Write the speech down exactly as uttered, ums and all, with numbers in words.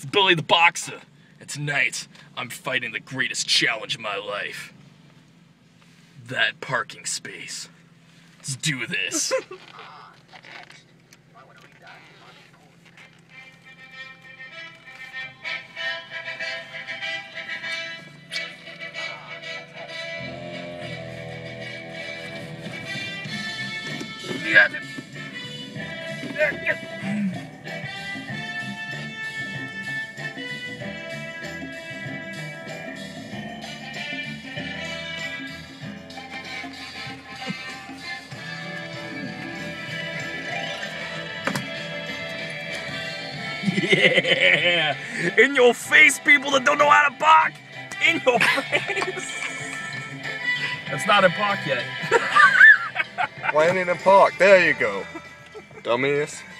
It's Billy the Boxer, and tonight I'm fighting the greatest challenge of my life. That parking space. Let's do this. Yeah! In your face, people that don't know how to park! In your face! That's not in park yet. Why ain't it in park? There you go. Dummies.